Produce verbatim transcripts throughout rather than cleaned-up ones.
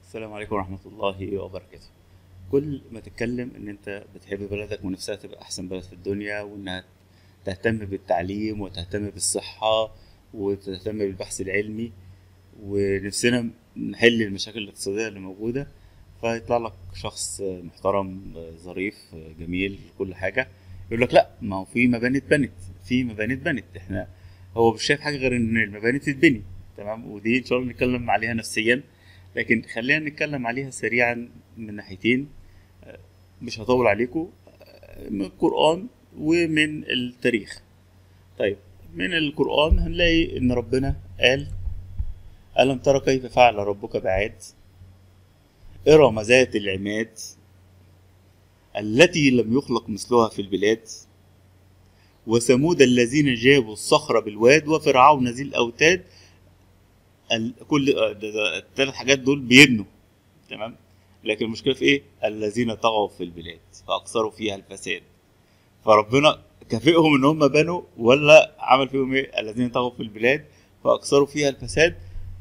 السلام عليكم ورحمة الله وبركاته. كل ما تتكلم ان انت بتحب بلدك ونفسها تبقى احسن بلد في الدنيا، وانها تهتم بالتعليم وتهتم بالصحة وتهتم بالبحث العلمي، ونفسنا نحل المشاكل الاقتصادية اللي موجودة، فيطلع لك شخص محترم ظريف جميل كل حاجة يقول لك لا، ما هو في مباني اتبنت في مباني اتبنت احنا هو مش شايف حاجة غير ان المباني تتبني. تمام، ودي ان شاء الله نتكلم عليها نفسيا، لكن خلينا نتكلم عليها سريعا من ناحيتين. مش هطول عليكم، من القرآن ومن التاريخ. طيب، من القرآن هنلاقي ان ربنا قال: ألم ترى كيف فعل ربك بعاد إرم ذات العماد التي لم يخلق مثلها في البلاد وثمود الذين جابوا الصخر بالواد وفرعون ذي الأوتاد. ال- كل الثلاث حاجات دول بيبنوا. تمام، لكن المشكله في ايه؟ الذين طغوا في البلاد فاكثروا فيها الفساد. فربنا كافئهم ان هم بنوا، ولا عمل فيهم ايه؟ الذين طغوا في البلاد فاكثروا فيها الفساد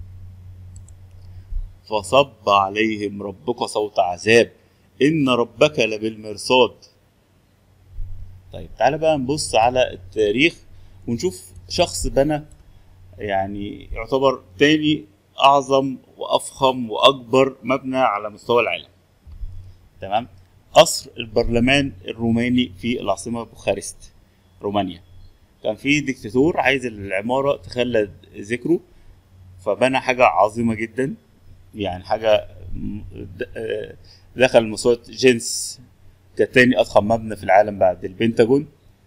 فصب عليهم ربك صوت عذاب ان ربك لبالمرصاد. طيب، تعالى بقى نبص على التاريخ ونشوف شخص بنى، يعني يعتبر تاني أعظم وأفخم وأكبر مبنى على مستوى العالم. تمام، قصر البرلمان الروماني في العاصمة بوخارست، رومانيا. كان في ديكتاتور عايز العمارة تخلد ذكره، فبنى حاجة عظيمة جدا، يعني حاجة م- د- آه، دخل موسوعة جينيس كتاني أضخم مبنى في العالم بعد البنتاجون،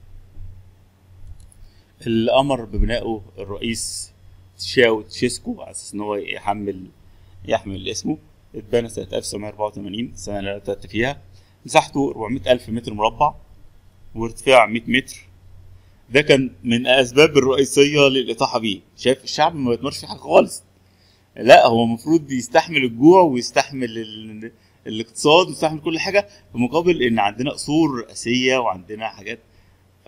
اللي أمر ببنائه الرئيس تشاو تشيسكو على أساس إن هو يحمل يحمل اسمه. اتبنى سنة ألف وتسعمية أربعة وتمانين، السنة اللي أنا اتولدت فيها. مساحته أربعمية ألف متر مربع وارتفاع مية متر. ده كان من الأسباب الرئيسية للإطاحة بيه. شايف الشعب ما بيتمرش في حاجة خالص، لا هو المفروض يستحمل الجوع ويستحمل ال... الاقتصاد ويستحمل كل حاجة، في مقابل إن عندنا قصور رئاسية وعندنا حاجات. ف...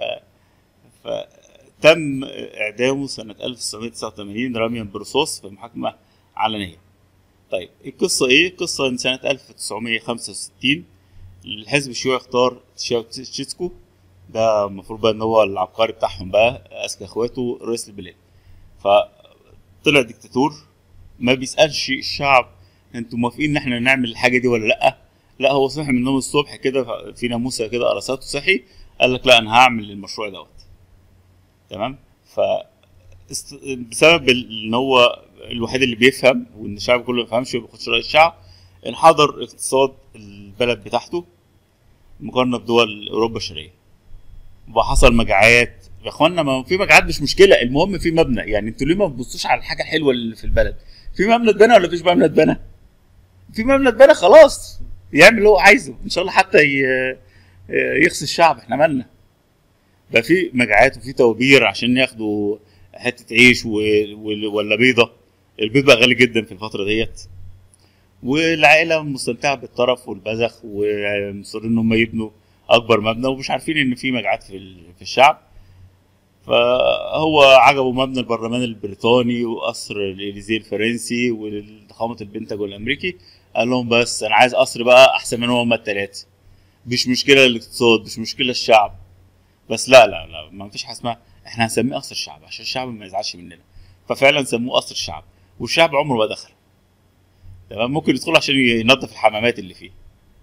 فتم إعدامه سنة ألف وتسعمية تسعة وتمانين رميا برصاص في محاكمة علنية. طيب، القصة إيه؟ القصة إن سنة ألف وتسعمية خمسة وستين الحزب الشيوعي اختار تشاوشيسكو، ده المفروض بقى إن هو العبقري بتاعهم بقى، أذكى إخواته رئيس البلاد. فطلع ديكتاتور ما بيسألش الشعب أنتوا موافقين إن إحنا نعمل الحاجة دي ولا لأ؟ لا، هو صحي من النوم الصبح كده في ناموسة كده قرصته، صحي قال لك لا، أنا هعمل المشروع دوت. تمام، ف است- بسبب ال- ان هو الوحيد اللي بيفهم، وان الشعب كله ما بيفهمش وما بياخدش راي الشعب، انحدر اقتصاد البلد بتاعته مقارنه بدول اوروبا الشرقيه، وحصل مجاعات. يا اخوانا، ما هو في مجاعات مش مشكله، المهم في مبنى. يعني انتوا ليه ما بتبصوش على الحاجه الحلوه اللي في البلد؟ في مبنى اتبنى ولا فيش مبنى اتبنى؟ في مبنى اتبنى، خلاص يعمل اللي هو عايزه ان شاء الله، حتى ي- يخصي الشعب، احنا مالنا. بقى في مجاعات وفي توابير عشان ياخدوا حتة عيش و... و... ولا بيضة. البيض بقى غالي جدا في الفترة ديت، والعائلة مستمتعة بالطرف والبذخ، ومصرين ان هم يبنوا اكبر مبنى، ومش عارفين ان في مجاعات في ال... في الشعب. فهو عجبه مبنى البرلمان البريطاني وقصر الاليزيه الفرنسي وضخامة البنتاجون الامريكي. قال لهم بس انا عايز قصر بقى احسن منهم هما التلاتة. مش مشكلة الاقتصاد، مش مشكلة الشعب، بس لا لا لا، ما فيش حاجه اسمها احنا هنسميه قصر الشعب عشان الشعب ما يزعلش مننا. ففعلا سموه قصر الشعب، والشعب عمره ما دخل. تمام، ممكن يدخل عشان ينظف الحمامات اللي فيه.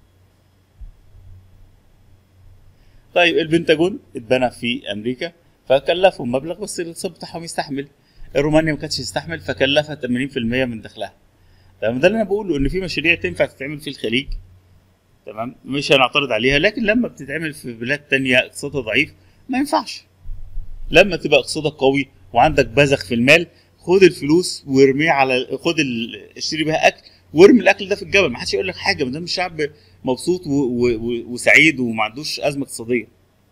طيب، البنتاجون اتبنى في امريكا، فكلفهم مبلغ بس الاقتصاد بتاعهم يستحمل. رومانيا ما كانتش تستحمل، فكلفها ثمانين في المية من دخلها. تمام، ده اللي انا بقوله، ان في مشاريع تنفع تتعمل في الخليج. تمام، مش هنعترض عليها، لكن لما بتتعمل في بلاد تانية اقتصادها ضعيف ما ينفعش. لما تبقى اقتصادك قوي وعندك بذخ في المال، خد الفلوس وارميه على خد ال... اشتري بيها اكل، وارمي الاكل ده في الجبل، ما حدش يقول لك حاجه، ما دام الشعب مبسوط و... و... و... وسعيد وما عندوش ازمه اقتصاديه.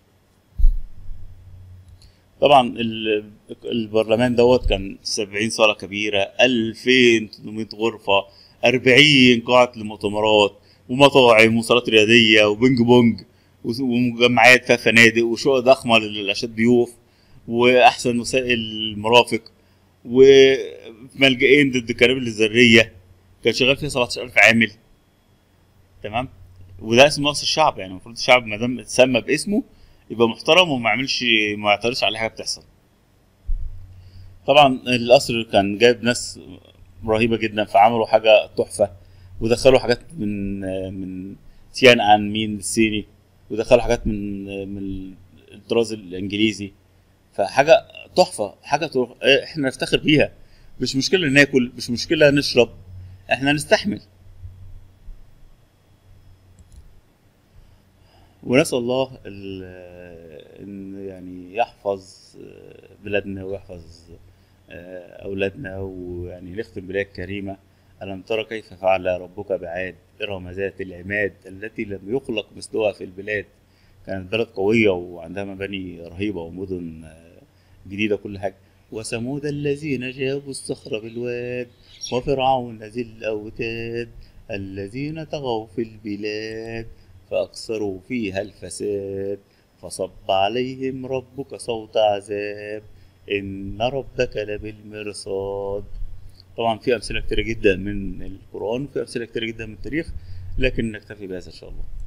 طبعا ال... البرلمان دوت كان سبعين صاله كبيره، ألفين وثمانمية غرفه، أربعين قاعه لمؤتمرات ومطاعم وصالات رياضيه وبينج بونج، ومجمعات فيها فنادق وشقق ضخمه للاشاد ضيوف، واحسن وسائل المرافق، وملجئين ضد القنابل الذريه. كان شغال فيها سبعتاشر ألف عامل. تمام. وده اسم مؤسس الشعب، يعني المفروض الشعب ما دام اتسمى باسمه يبقى محترم وما يعملش ما يعترضش على حاجه بتحصل. طبعا القصر كان جايب ناس رهيبه جدا، فعملوا حاجه تحفه، ودخلوا حاجات من من تيان ان مين الصيني، ودخلوا حاجات من من الطراز الانجليزي. فحاجه تحفه، حاجه تروح احنا نفتخر بيها. مش مشكله ناكل، مش مشكله نشرب، احنا نستحمل. ونسأل الله ال- ان يعني يحفظ بلادنا ويحفظ اولادنا، ويعني نختم بلاد كريمه. الم ترى كيف فعل ربك بعاد ارم ذات العماد التي لم يخلق مثلها في البلاد. كانت بلد قويه وعندها مباني رهيبه ومدن جديده كل حاجه. وثمود الذين جابوا الصخر بالواد وفرعون ذي الاوتاد الذين طغوا في البلاد فأكثروا فيها الفساد فصب عليهم ربك صوت عذاب إن ربك لبالمرصاد. طبعا في أمثلة كتيرة جدا من القرآن وفي أمثلة كتيرة جدا من التاريخ، لكن نكتفي بهذا إن شاء الله.